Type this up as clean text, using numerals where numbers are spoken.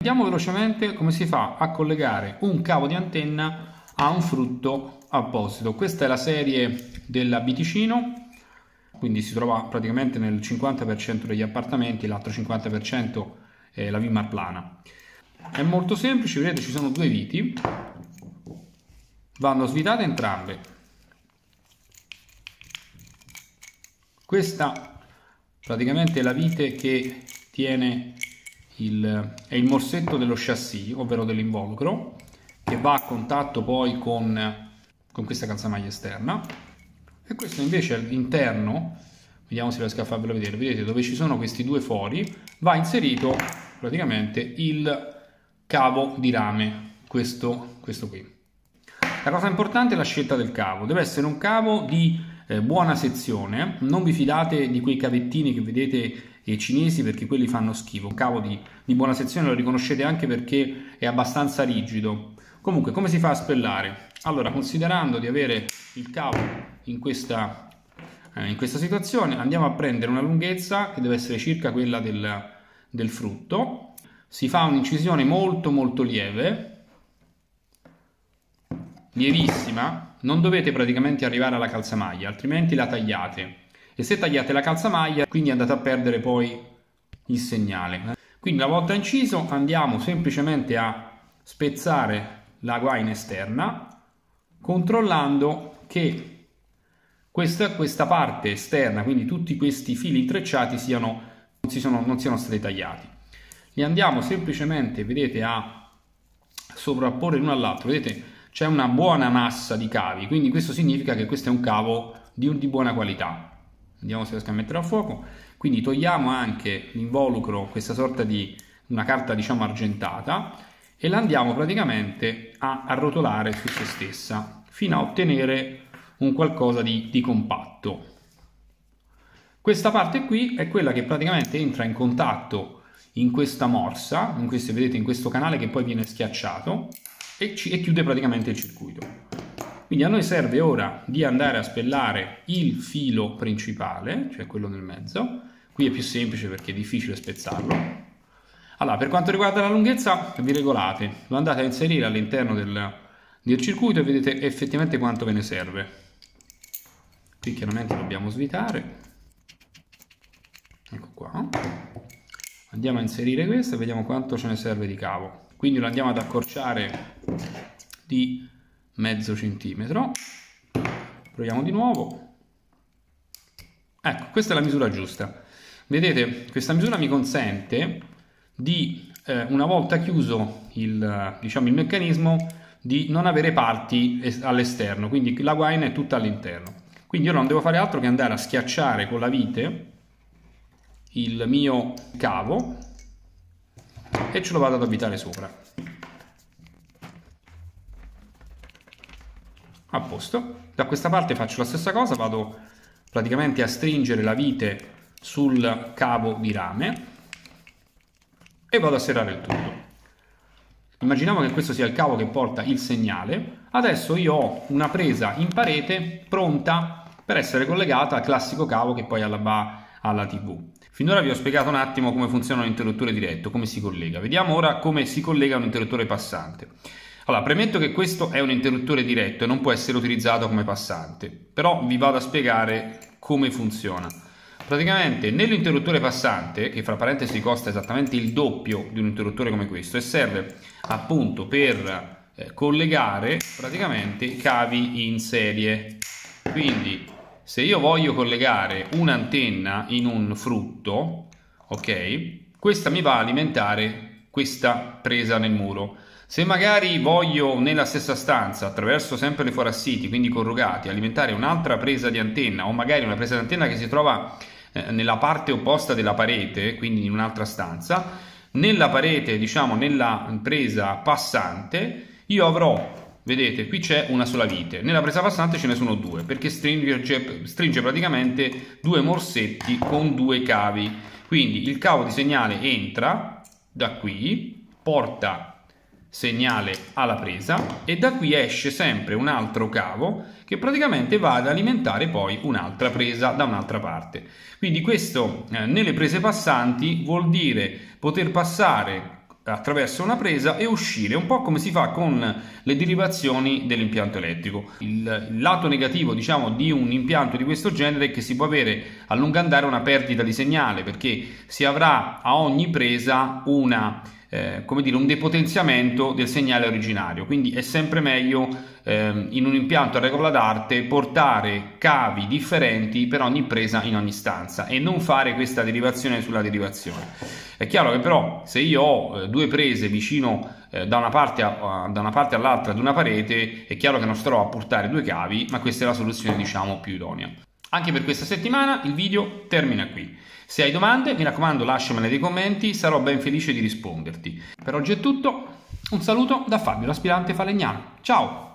Vediamo velocemente come si fa a collegare un cavo di antenna a un frutto apposito. Questa è la serie della Biticino, quindi si trova praticamente nel 50% degli appartamenti, l'altro 50% è la Vimar plana. È molto semplice, vedete ci sono due viti, vanno svitate entrambe. Questa praticamente è la vite che tiene è il morsetto dello chassis, ovvero dell'involucro, che va a contatto poi con questa calzamaglia esterna, e questo invece all'interno, vediamo se riesco a farvelo vedere, vedete dove ci sono questi due fori, va inserito praticamente il cavo di rame, questo qui. La cosa importante è la scelta del cavo, deve essere un cavo di buona sezione, non vi fidate di quei cavettini che vedete cinesi, perché quelli fanno schifo. Un cavo di buona sezione lo riconoscete anche perché è abbastanza rigido. Comunque, come si fa a spellare? Allora, considerando di avere il cavo in questa situazione, andiamo a prendere una lunghezza che deve essere circa quella del frutto, si fa un'incisione molto lieve, lievissima, non dovete praticamente arrivare alla calzamaglia, altrimenti la tagliate. E se tagliate la calzamaglia, quindi andate a perdere poi il segnale. Quindi una volta inciso andiamo semplicemente a spezzare la guaina esterna, controllando che questa parte esterna, quindi tutti questi fili intrecciati non siano stati tagliati. Li andiamo semplicemente, vedete, a sovrapporre l'uno all'altro. Vedete, c'è una buona massa di cavi, quindi questo significa che questo è un cavo di buona qualità. Vediamo se riesco a mettere a fuoco. Quindi togliamo anche l'involucro, questa sorta di una carta diciamo argentata, e la andiamo praticamente a arrotolare su se stessa fino a ottenere un qualcosa di compatto. Questa parte qui è quella che praticamente entra in contatto in questa morsa, vedete, in questo canale che poi viene schiacciato e chiude praticamente il circuito. Quindi a noi serve ora di andare a spellare il filo principale, cioè quello nel mezzo. Qui è più semplice perché è difficile spezzarlo. Allora, per quanto riguarda la lunghezza, vi regolate, lo andate a inserire all'interno del circuito e vedete effettivamente quanto ve ne serve. Qui chiaramente dobbiamo svitare. Ecco qua. Andiamo a inserire questo e vediamo quanto ce ne serve di cavo. Quindi lo andiamo ad accorciare di mezzo centimetro. Proviamo di nuovo. Ecco, questa è la misura giusta. Vedete, questa misura mi consente di, una volta chiuso il meccanismo, di non avere parti all'esterno, quindi la guaina è tutta all'interno. Quindi io non devo fare altro che andare a schiacciare con la vite il mio cavo e ce lo vado ad avvitare sopra. A posto. Da questa parte faccio la stessa cosa, vado praticamente a stringere la vite sul cavo di rame e vado a serrare il tutto. Immaginiamo che questo sia il cavo che porta il segnale. Adesso io ho una presa in parete pronta per essere collegata al classico cavo che poi va alla TV. Finora vi ho spiegato un attimo come funziona un interruttore diretto, come si collega. Vediamo ora come si collega un interruttore passante. Allora, premetto che questo è un interruttore diretto e non può essere utilizzato come passante, però vi vado a spiegare come funziona. Praticamente nell'interruttore passante, che fra parentesi costa esattamente il doppio di un interruttore come questo, e serve appunto per collegare praticamente cavi in serie. Quindi se io voglio collegare un'antenna in un frutto, ok, questa mi va a alimentare questa presa nel muro. Se magari voglio nella stessa stanza, attraverso sempre le forassiti, quindi corrugati, alimentare un'altra presa di antenna, o magari una presa di antenna che si trova nella parte opposta della parete, quindi in un'altra stanza, nella parete, diciamo nella presa passante, io avrò, vedete, qui c'è una sola vite, nella presa passante ce ne sono due, perché stringe praticamente due morsetti con due cavi. Quindi il cavo di segnale entra da qui, porta segnale alla presa, e da qui esce sempre un altro cavo che praticamente va ad alimentare poi un'altra presa da un'altra parte. Quindi questo nelle prese passanti vuol dire poter passare attraverso una presa e uscire, un po' come si fa con le derivazioni dell'impianto elettrico. Il lato negativo, diciamo, di un impianto di questo genere è che si può avere a lungo andare una perdita di segnale, perché si avrà a ogni presa come dire, un depotenziamento del segnale originario. Quindi è sempre meglio in un impianto a regola d'arte portare cavi differenti per ogni presa in ogni stanza e non fare questa derivazione sulla derivazione. È chiaro che però se io ho due prese vicino da una parte all'altra di una parete, è chiaro che non starò a portare due cavi, ma questa è la soluzione, diciamo, più idonea. Anche per questa settimana il video termina qui. Se hai domande, mi raccomando, lasciamele nei commenti, sarò ben felice di risponderti. Per oggi è tutto, un saluto da Fabio, l'aspirante falegname. Ciao!